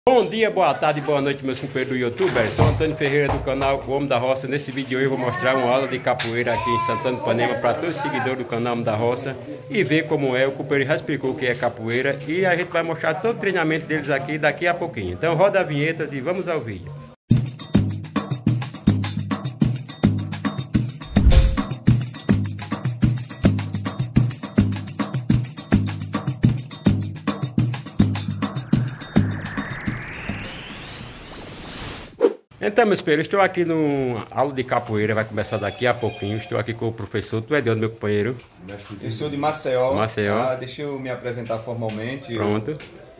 Bom dia, boa tarde, boa noite, meus companheiros do YouTube. Sou Antônio Ferreira do canal O Homem da Roça. Nesse vídeo eu vou mostrar uma aula de capoeira aqui em Santana do Ipanema para todos os seguidores do canal Homem da Roça e ver como é. O companheiro já explicou o que é capoeira e a gente vai mostrar todo o treinamento deles aqui daqui a pouquinho. Então roda a vinheta e vamos ao vídeo. Então, meus filhos, estou aqui no aula de capoeira, vai começar daqui a pouquinho. Estou aqui com o professor. Tu é de onde, meu companheiro? Eu sou de Maceió. Maceió. Deixa eu me apresentar formalmente. Pronto.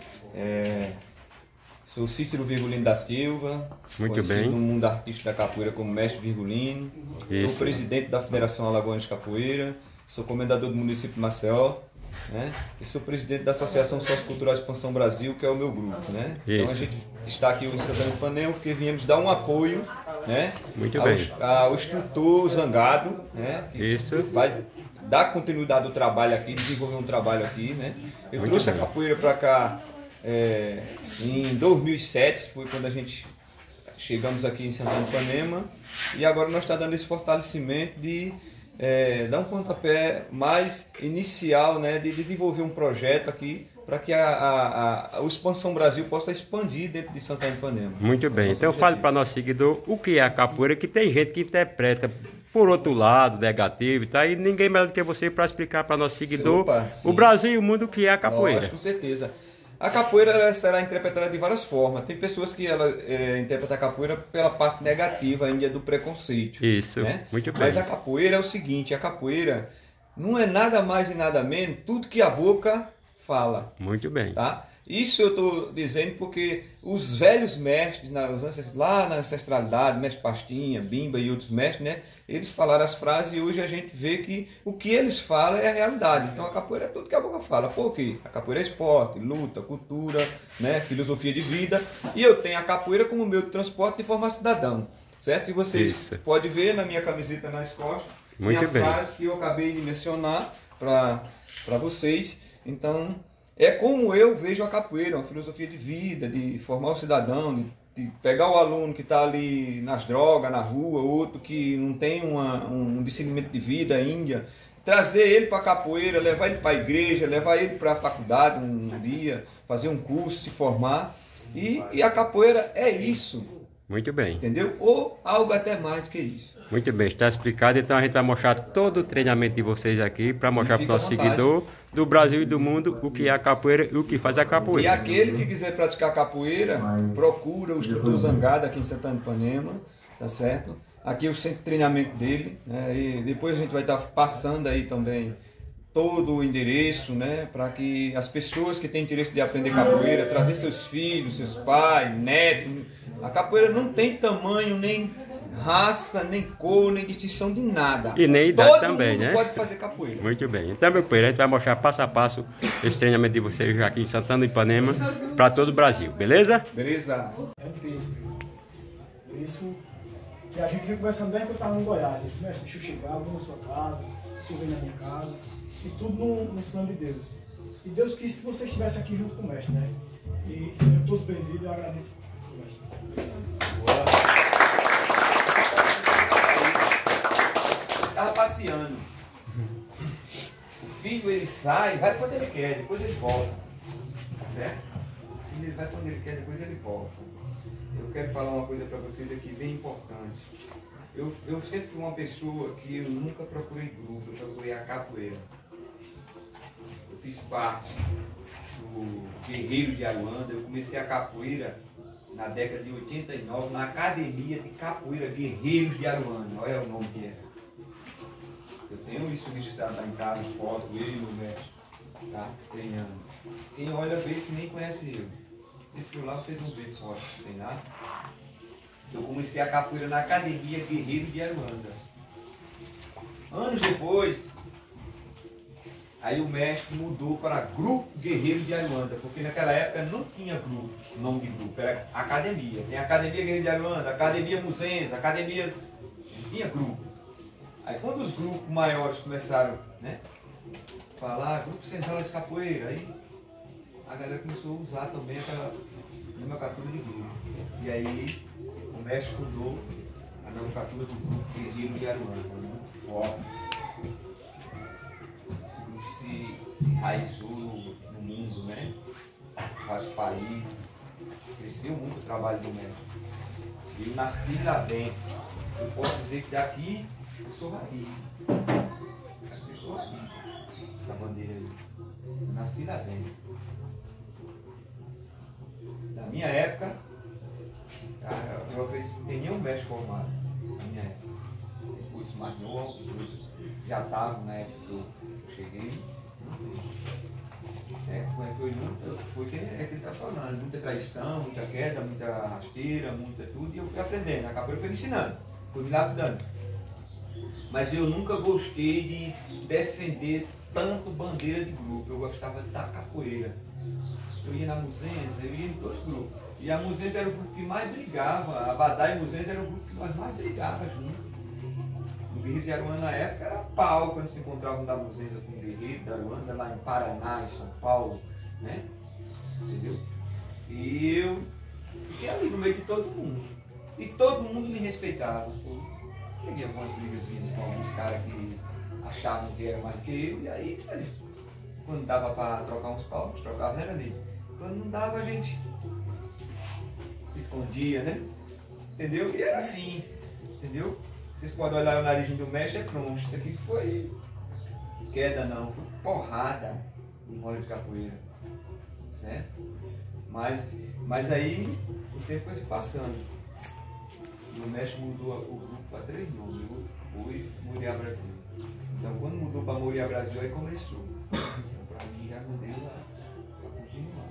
Sou Cícero Virgulino da Silva. Muito bem. No mundo artístico da capoeira como mestre Virgulino. Isso. Sou presidente da Federação Alagoana de Capoeira. Sou comendador do município de Maceió. E sou presidente da Associação Sociocultural de Expansão Brasil, que é o meu grupo, né? Então a gente está aqui em Santana do Ipanema porque viemos dar um apoio, né? Muito bem. Ao instrutor Zangado, né? Isso. Vai dar continuidade ao trabalho aqui, desenvolver um trabalho aqui, né? Eu Muito trouxe bem. a capoeira para cá em 2007, foi quando a gente chegamos aqui em Santana do Ipanema, e agora nós estamos dando esse fortalecimento de dar um pontapé mais inicial, né, de desenvolver um projeto aqui para que o Expansão Brasil possa expandir dentro de Santana do Ipanema. Muito bem. Então fale para nosso seguidor o que é a capoeira, que tem gente que interpreta por outro lado, negativo, tá? E ninguém melhor do que você para explicar para nosso seguidor o Brasil e o mundo o que é a capoeira. Lógico, com certeza. A capoeira ela será interpretada de várias formas. Tem pessoas que interpretam a capoeira pela parte negativa ainda do preconceito. Isso, né? muito bem. Mas a capoeira é o seguinte, a capoeira não é nada mais e nada menos tudo que a boca fala. Muito bem. Tá? Isso eu estou dizendo porque os velhos mestres, lá na ancestralidade, mestre Pastinha, Bimba e outros mestres, né? Eles falaram as frases e hoje a gente vê que o que eles falam é a realidade. Então a capoeira é tudo que a boca fala. Por quê? A capoeira é esporte, luta, cultura, né? Filosofia de vida. E eu tenho a capoeira como meio de transporte de formar cidadão. Certo? Se vocês podem ver na minha camiseta nas costas, muito bem. A frase que eu acabei de mencionar para vocês. Então, é como eu vejo a capoeira, uma filosofia de vida, de formar o cidadão, de pegar o aluno que está ali nas drogas, na rua, outro que não tem um discernimento de vida ainda, trazer ele para a capoeira, levar ele para a igreja, levar ele para a faculdade um dia, fazer um curso, se formar. E a capoeira é isso. Muito bem. Entendeu? Ou algo até mais do que isso. Muito bem, está explicado. Então a gente vai mostrar todo o treinamento de vocês aqui para mostrar para o nosso seguidor do Brasil e do mundo o que é a capoeira e o que faz a capoeira. E aquele que quiser praticar capoeira, procura o instrutor Zangado aqui em Santana do Ipanema, tá certo? Aqui é o centro de treinamento dele, né? E depois a gente vai estar passando aí também todo o endereço, né? Para que as pessoas que têm interesse de aprender capoeira, trazer seus filhos, seus pais, netos. A capoeira não tem tamanho, nem raça, nem cor, nem distinção de nada. E nem idade todo também, mundo né? pode fazer capoeira. Muito bem. Então, meu companheiro, a gente vai mostrar passo a passo esse treinamento de vocês aqui em Santana do Ipanema para todo o Brasil, beleza? Beleza. É um peso. Por isso que a gente vem conversando desde que eu estava no Goiás. Ele falou, deixa eu chegar, vou na sua casa, você vem na minha casa. E tudo nos planos de Deus. E Deus quis que você estivesse aqui junto com o mestre, né? E sejam todos bem-vindos, eu agradeço ao mestre. Estava passeando. O filho ele sai, vai quando ele quer, depois ele volta. Certo? Ele vai quando ele quer, depois ele volta. Eu quero falar uma coisa para vocês aqui bem importante. Eu sempre fui uma pessoa que eu nunca procurei grupo, eu procurei a capoeira. Eu fiz parte do Guerreiro de Aruanda, eu comecei a capoeira na década de 89 na Academia de Capoeira Guerreiros de Aruanda. Olha o nome que era. Eu tenho isso registrado lá em casa, foto, eu e o mestre, tá? Treinando. Quem olha vê que nem conhece eu. Se for lá, vocês vão ver foto, não tem nada. Eu comecei a capoeira na Academia Guerreiros de Aruanda. Anos depois, aí o mestre mudou para Grupo Guerreiro de Aruanda, porque naquela época não tinha grupo, nome de grupo, era academia. Tem Academia Guerreiro de Aruanda, Academia Muzenza, Academia... Não tinha grupo. Aí quando os grupos maiores começaram, né, falar Grupo Central de Capoeira, aí a galera começou a usar também aquela nomenclatura de grupo. E aí o mestre fundou a nomenclatura do grupo Presídio de Aruanda, muito forte. Esse grupo se enraizou no mundo, né? Vários países. Cresceu muito o trabalho do mestre. Eu nasci lá dentro. Eu posso dizer que daqui eu sou raiz. Daqui eu sou raiz. Essa bandeira aí. Eu nasci lá dentro. Na minha época, eu acredito que não tem nenhum mestre formado. Na minha época. Tem cursos mais novos, outros já estavam na época que eu cheguei. Certo? Foi o que ele está falando, muita traição, muita queda, muita rasteira, muita tudo, e eu fui aprendendo, a capoeira foi me ensinando, foi me lapidando. Mas eu nunca gostei de defender tanto bandeira de grupo, eu gostava da capoeira. Eu ia na Muzenza, eu ia em todos os grupos. E a Muzenza era o grupo que mais brigava, a Abadá e Muzenza era o grupo que nós mais brigava junto. O Guerreiro de Aruanda na época era pau quando se encontravam da Muzenza com o Guerreiro de Aruanda lá em Paraná, em São Paulo, né? Entendeu? E eu fiquei ali no meio de todo mundo. E todo mundo me respeitava. Eu peguei algumas brigazinhas com alguns caras que achavam que era mais do que eu, e aí eles, quando dava para trocar uns paus, trocava era ali. Quando não dava, a gente se escondia, né? Entendeu? E era assim, entendeu? Vocês podem olhar o narizinho do mestre, é pronto. Isso aqui foi queda não, foi porrada em roda de capoeira. Certo? Mas aí o tempo foi se passando. E o mestre mudou o grupo para 3 nomes. Hoje, Moriá Brasil. Então quando mudou para Moriá Brasil, aí começou. Então para mim já não deu para continuar.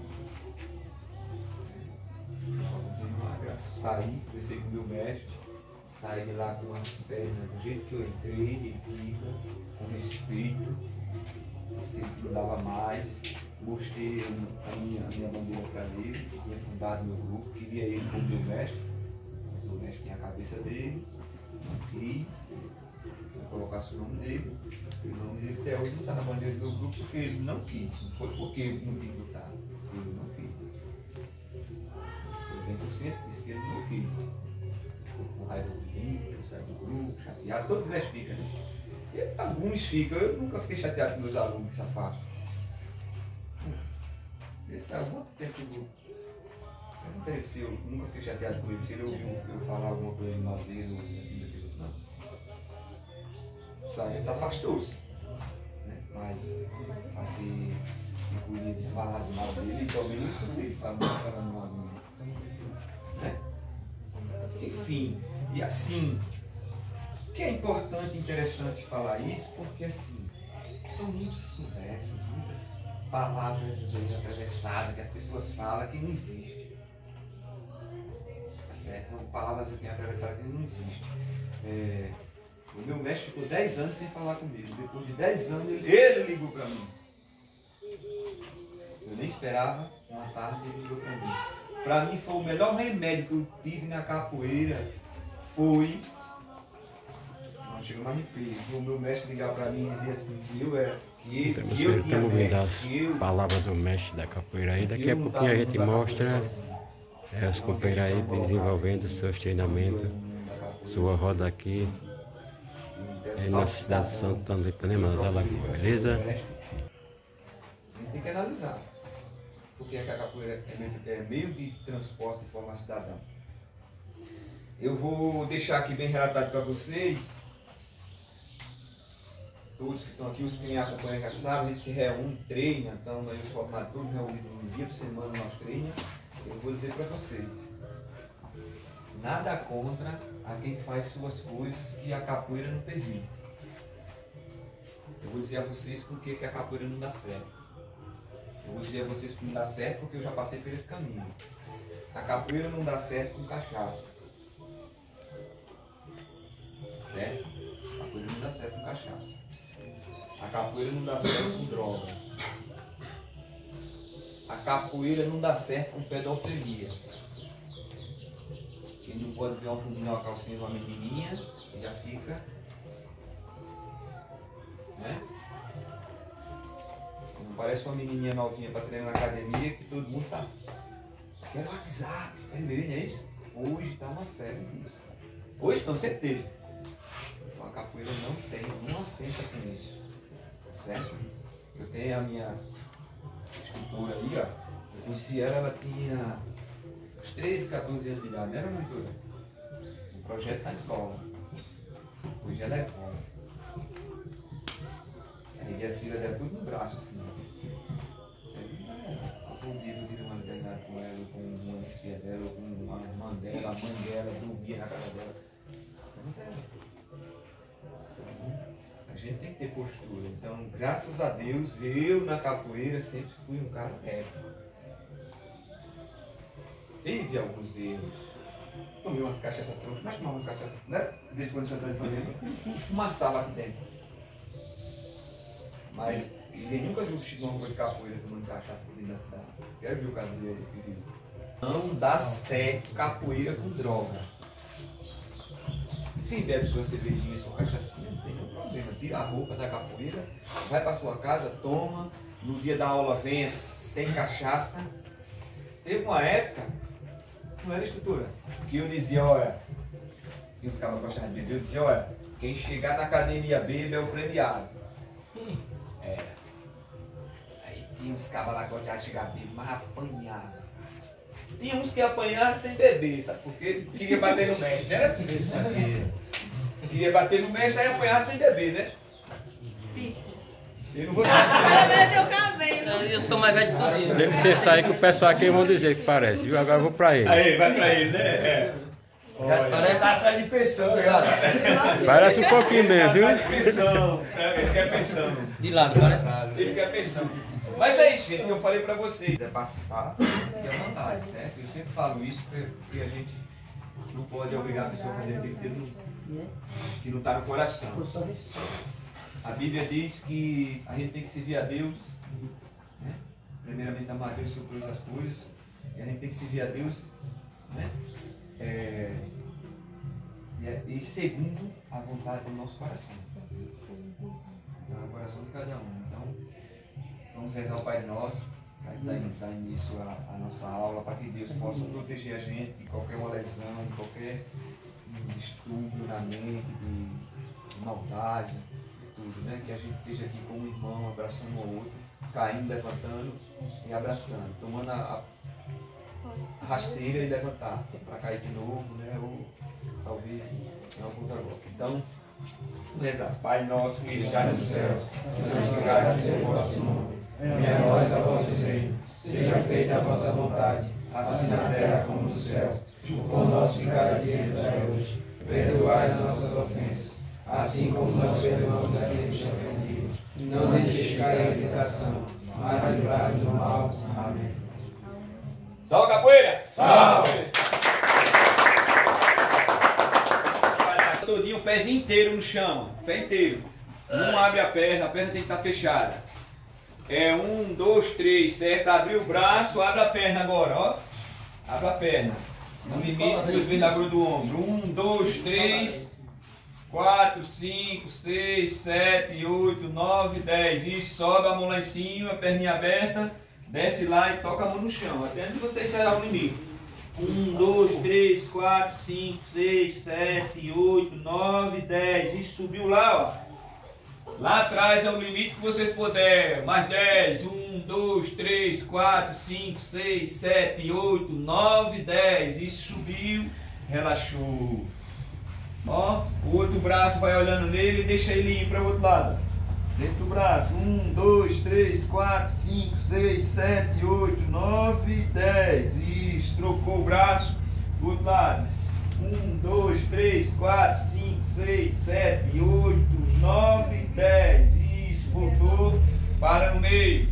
Para continuar, já saí, conversei com o meu mestre. Saí de lá com as pernas do jeito que eu entrei, de pica, com respeito, sempre não dava mais. Mostrei a minha bandeira para ele, tinha fundado meu grupo, queria ele como meu mestre, mas o mestre tinha a cabeça dele, não quis, eu colocasse o nome dele, e o nome dele até hoje não está na bandeira do meu grupo porque ele não quis, não foi porque ele não quis botar, ele não quis. 80% disse que ele não quis. Com raiva do grupo, sai do grupo, chateado, todo mestre fica, né? E alguns ficam, eu nunca fiquei chateado com meus alunos que se afastam. Ele saiu muito tempo do grupo. Eu não sei se eu nunca fiquei chateado com ele, se ele ouviu eu falar alguma coisa mal dele ou da vida dele, não. Sabe, ele se afastou-se. Né? Mas a ter cuidado de falar do mal dele, também não escutei falando mal dele. Né? Enfim, e assim, que é importante e interessante falar isso, porque assim, são muitas conversas, muitas palavras às vezes atravessadas que as pessoas falam que não existe. Tá certo? São palavras assim atravessadas que não existe. O meu mestre ficou 10 anos sem falar comigo. Depois de 10 anos ele ligou para mim. Eu nem esperava, uma tarde ele ligou para mim. Para mim foi o melhor remédio que eu tive na capoeira, foi, não chegou mais me pedir, o meu mestre ligar para mim e dizer assim, que eu era, que eu tinha mestre, as palavras do mestre da capoeira aí, daqui a pouquinho a gente mostra os companheiros aí desenvolvendo seus treinamentos, sua roda aqui, na cidade de Santana do Ipanema, nas Alagoas, beleza? A gente tem que analisar. Porque a capoeira é meio de transporte de forma cidadã. Eu vou deixar aqui bem relatado para vocês, todos que estão aqui, os que me acompanham já sabem, a gente se reúne, treina, então aí os formadores reunidos um dia por semana nós treinamos. Eu vou dizer para vocês, nada contra a quem faz suas coisas que a capoeira não permite. Eu vou dizer a vocês por que a capoeira não dá certo. Eu vou dizer a vocês que não dá certo porque eu já passei por esse caminho. A capoeira não dá certo com cachaça. Certo? A capoeira não dá certo com cachaça. A capoeira não dá certo com droga. A capoeira não dá certo com pedofilia. Quem não pode ver um fundinho, uma calcinha de uma menininha, já fica, né? Não parece uma menininha novinha para treinar na academia que todo mundo tá. quero WhatsApp, quero ver, não é isso? Hoje está uma febre nisso. Hoje não, sempre teve. Então a capoeira não tem uma cesta com isso. Certo? Eu tenho a minha escultura ali, ó. Eu conheci ela tinha uns 13, 14 anos de idade, não era muito? Um projeto na escola. Hoje ela é boa. E as filhas dela tudo no braço, assim. Aplaudido de uma determinada com ela, com uma desfia dela, com uma irmã dela, a mãe dela, dormia na casa dela. A gente tem que ter postura. Então, graças a Deus, eu na capoeira sempre fui um cara reto. Teve alguns erros. Tomei umas cachaças tronchas, mas tomava umas cachaças, né? De vez em quando Santana de Panema, fumaçava aqui dentro. Mas ninguém nunca viu o Chico numa rua de capoeira tomando cachaça por dentro da cidade. Quero ver o caso dele aqui. Não dá certo capoeira com droga. Quem bebe sua cervejinha, sua cachaçinha, não tem nenhum problema. Tira a roupa da capoeira, vai para sua casa, toma. No dia da aula venha sem cachaça. Teve uma época, não era estrutura, que eu dizia, olha, e os caras gostavam de beber, eu dizia, olha, quem chegar na academia bebe é o premiado. Era. Aí tinha uns cabas lá que gostavam de chegar bêbado, mas apanhava. Tinha uns que apanhavam sem beber, sabe? Porque queria bater no mestre, não era? Queria bater no mestre, aí apanhava sem beber, né? Eu não vou Eu sou mais velho de tudo. Deixa você sair que o pessoal aqui vão dizer que parece, viu? Agora eu vou pra ele. Aí, vai pra ele, né? É. Parece atrás de pessoa, já. Parece um pouquinho mesmo, viu? Ele quer pensão. De lado, parece. Ele quer pensão. Mas é isso, gente, que eu falei pra vocês. Se quiser participar, fique à vontade, certo? Eu sempre falo isso porque a gente não pode obrigar a pessoa a fazer aquilo que não está no coração. A Bíblia diz que a gente tem que servir a Deus, né? Primeiramente amar a Deus sobre todas as coisas, e a gente tem que servir a Deus, né? E segundo a vontade do nosso coração. Então, é o coração de cada um. Então, vamos rezar o Pai Nosso, para dar início à nossa aula, para que Deus possa proteger a gente de qualquer uma lesão, de qualquer distúrbio na mente, de maldade, de tudo, né? Que a gente esteja aqui como irmão, abraçando um ao outro, caindo, levantando e abraçando, tomando a rasteira e levantar, para cair de novo, né? Ou talvez em algum outra coisa. Então, vamos rezar. Pai Nosso que estás nos céus, santificado seja o vosso nome. Venha a nós a vosso reino, seja feita a vossa vontade, assim na terra como nos céus. O pão nosso de cada dia nos dai hoje. Perdoai as nossas ofensas, assim como nós perdoamos a quem nos ofendido. Não deixeis cair em tentação, mas livrai-nos do mal. Amém. Salve, capoeira! Salve! Todinho, o pezinho inteiro no chão, o pé inteiro. Não abre a perna tem que estar fechada. É 1, 2, 3, certo? Abriu o braço, abre a perna agora, ó. Abre a perna. No limite, 2 vezes na grua do ombro. 1, 2, 3, 4, 5, 6, 7, 8, 9, 10. Isso, sobe a mão lá em cima, perninha aberta. Desce lá e toca a mão no chão, até onde você chegar ao limite. 1, 2, 3, 4, 5, 6, 7, 8, 9, 10. Isso, subiu lá, ó. Lá atrás é o limite que vocês puderem. Mais 10. 1, 2, 3, 4, 5, 6, 7, 8, 9, 10. Isso, subiu, relaxou. Ó, o outro braço vai olhando nele e deixa ele ir para o outro lado. Dentro do braço. 1, 2, 3, 4, 5, 6, 7, 8, 9, 10. Isso, trocou o braço do outro lado. 1, 2, 3, 4, 5, 6, 7, 8, 9, 10. Isso, voltou. Para no meio.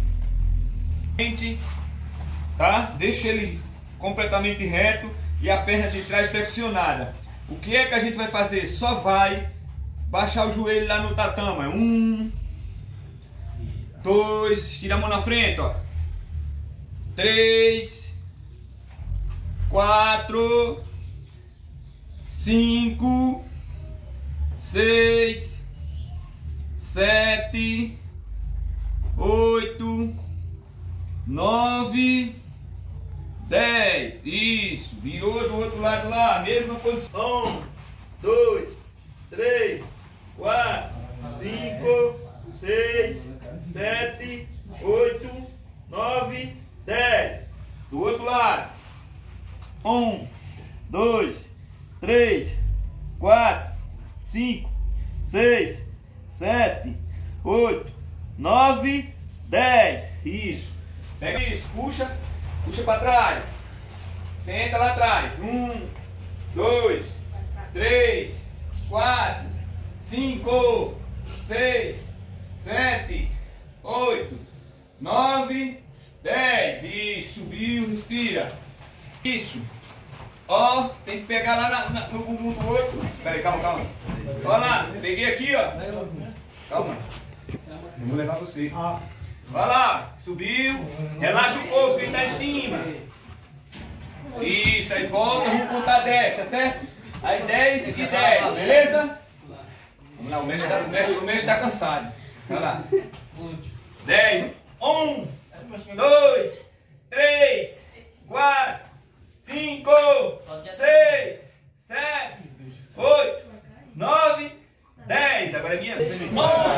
Tá? Deixa ele completamente reto e a perna de trás flexionada. O que é que a gente vai fazer? Só vai baixar o joelho lá no tatame. 1, 2, estira a mão na frente, ó. 3, 4, 5, 6, 7, 8, 9, 10. Isso. Virou do outro lado lá. Mesma posição. 1, 2, 3, 4, 5, 6, 7, 8, 9, 10. Do outro lado. 1, 2, 3, 4, 5, 6, 7, 8, 9, 10. Isso. Pega isso. Puxa. Puxa para trás. Senta lá atrás. 1, 2, 3, 4, 5, 6, 7, 8, 9, 10. Isso, subiu, respira. Isso. Ó, tem que pegar lá no bumbum do outro. Peraí, calma. Olha lá, peguei aqui, ó. Calma. Eu vou levar você. Vai lá, subiu. Relaxa o corpo, ele tá em cima. Isso, aí volta, vamos contar 10, tá certo? Aí 10 e 10, beleza? Vamos lá, o mestre tá cansado. Vai lá. 10. 1, 2, 3, 4, 5, 6, 7, 8, 9, 10. Agora é minha. 1, 2,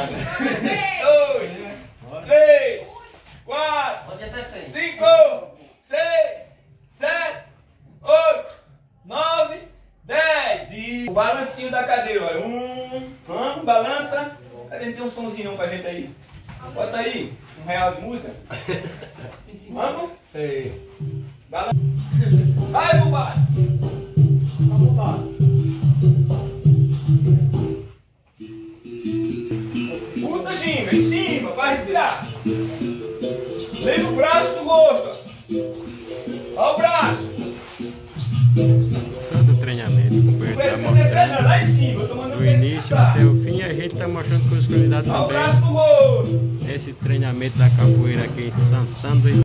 3, 4, 5, 6, 7, 8, 9, 10. E o balancinho da cadeira, ó. Vamos, balança. Cadê? Não tem um somzinho não pra gente aí? Bota aí, R$1 de música. Vamos? Balança. Vai, bobagem. Puta, ginga, em cima, vai respirar. Leva o braço do rosto. Olha o braço. Todo o treinamento que o companheiro está mostrando, lá em cima, eu tô mandando do início até o fim, a gente está mostrando com os convidados olha o braço também do rosto. esse treinamento da capoeira aqui em Santana.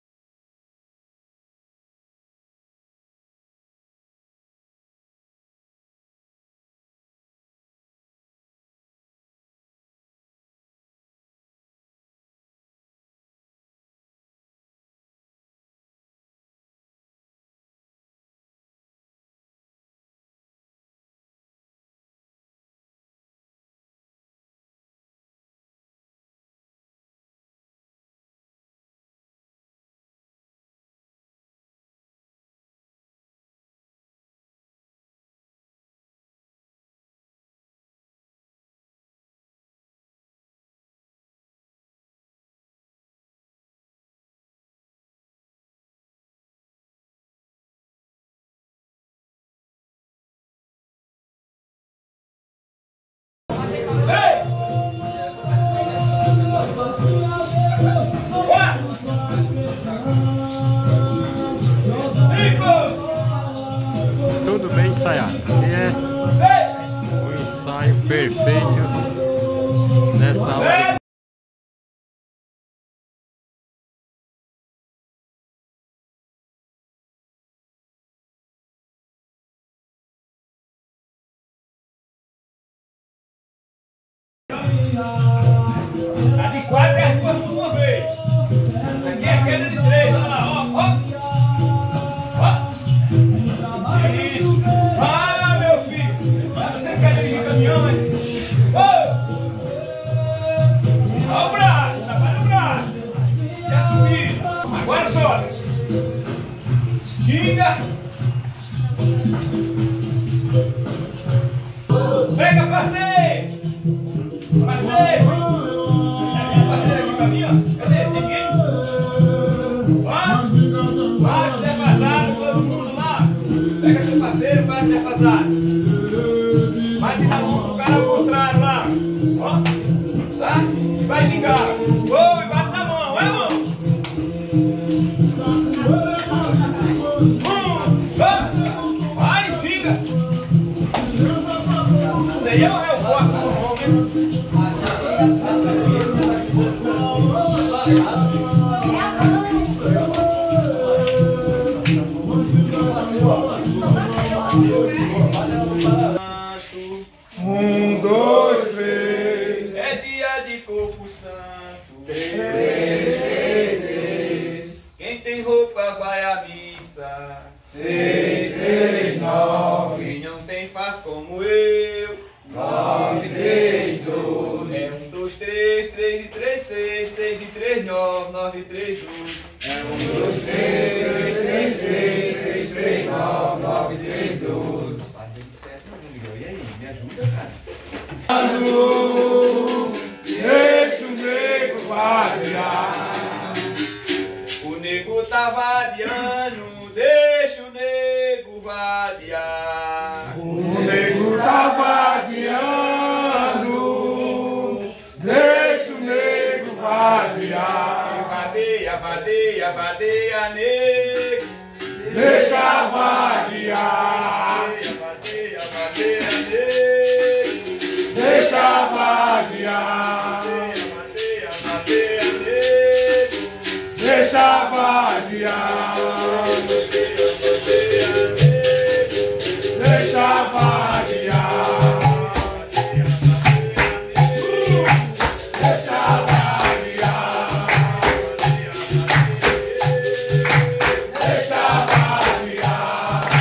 Tudo bem ensaiado. Aqui é o ensaio perfeito nessa hora. A de 4 é as duas por uma vez. Aqui é queda de 3, olha lá, ó. Isso. Ah, meu filho. Você quer dirigir caminhão, hein? Olha o braço, trabalha o braço. E a subida. Agora sobe. Ginga. Pega, parceiro. Parceiro! Tem parceiro aqui pra mim, ó. Cadê? Tem ninguém? Bate defasado, todo mundo lá. Pega seu parceiro, bate defasado. Bate na mão do cara ao contrário lá. Ó. Tá? E vai gingar. Oh, e bate na mão, vai, mão. 1, 2, vai, ginga. Isso aí é o forte do homem. vadiar. O negro tá vadiando, deixa o negro vadiar. Vadeia, vadeia, vadeia, negro. Deixa vadiar. Vadeia, vadeia, negro. Deixa vadiar. Vadeia, vadeia, negro. Deixa vadiar. Deixa vadiar. Deixa vadiar.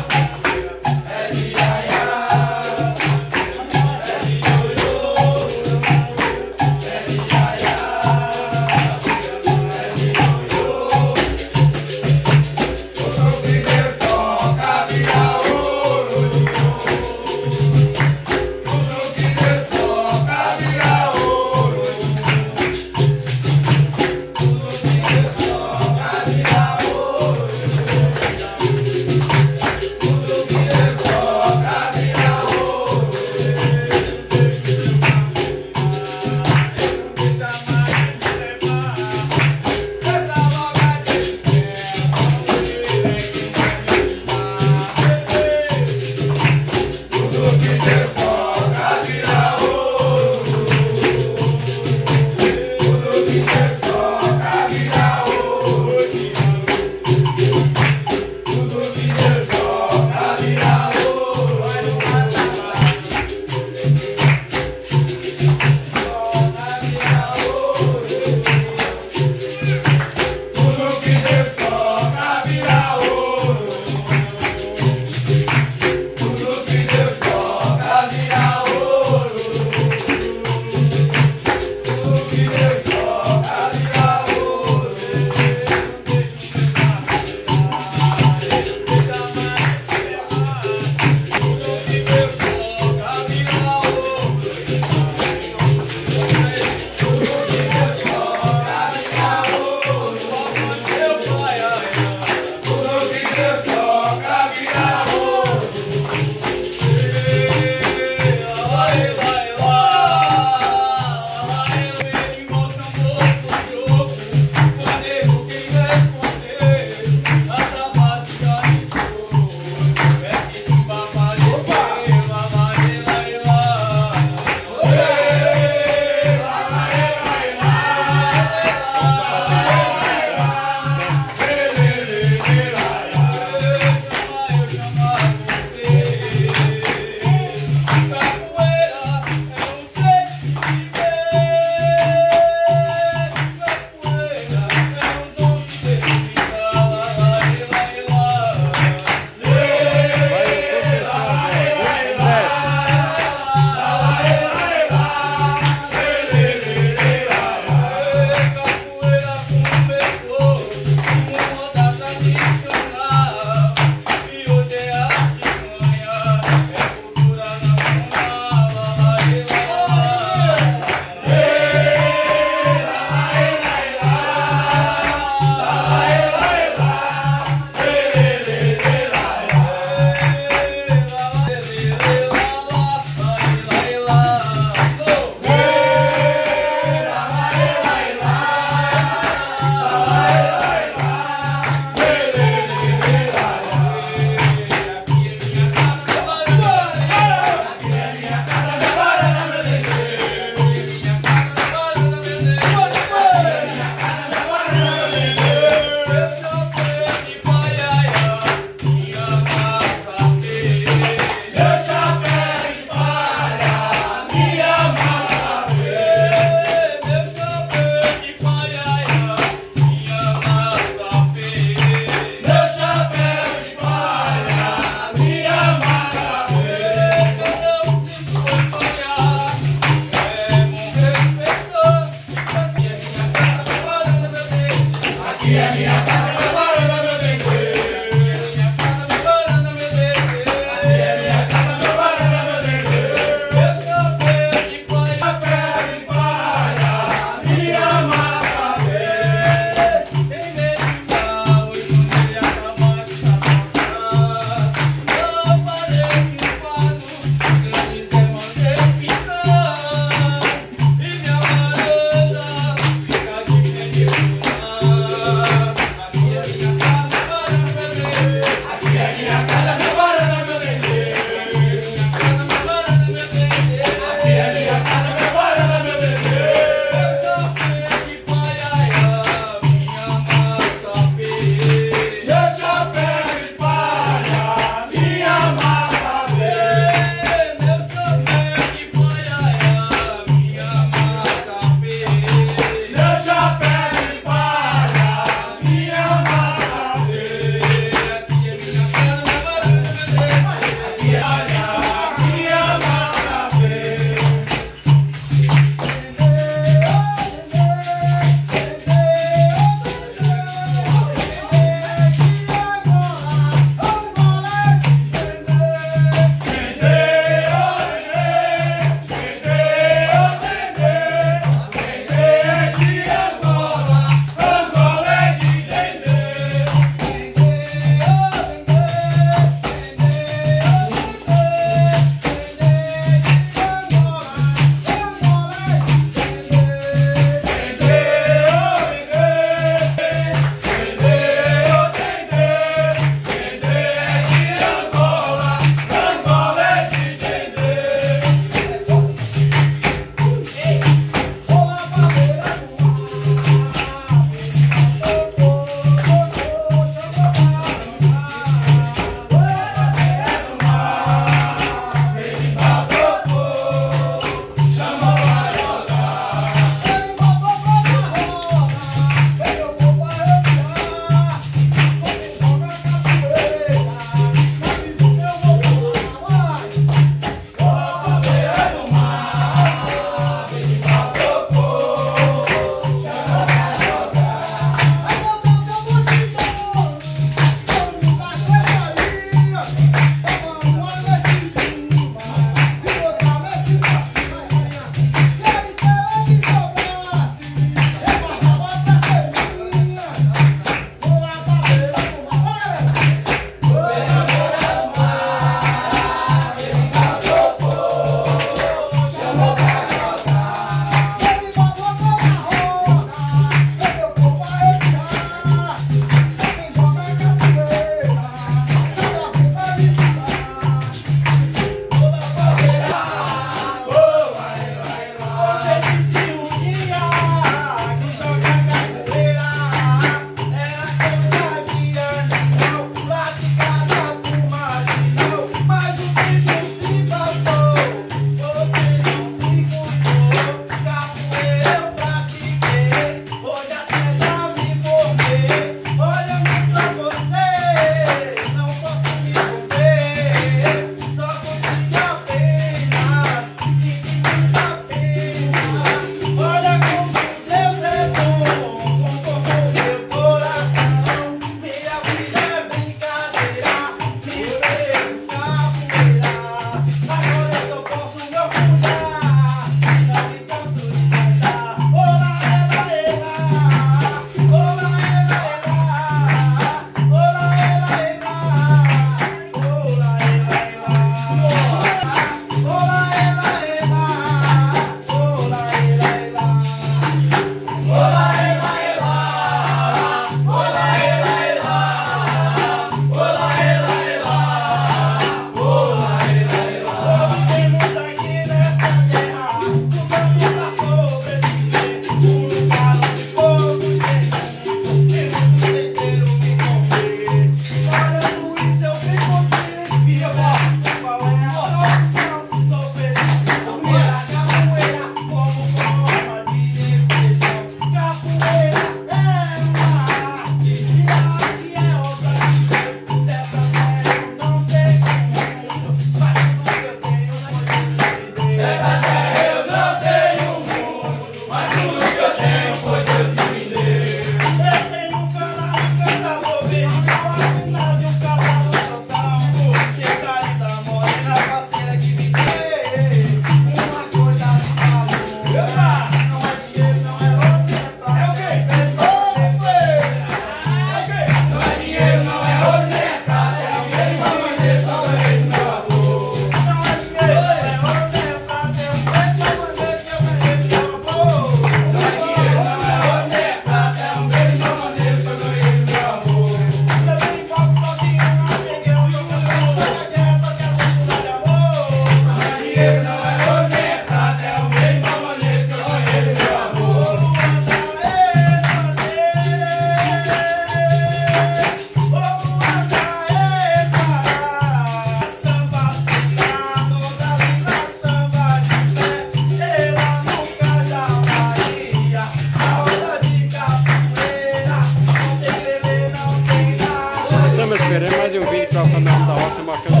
roça, mostrando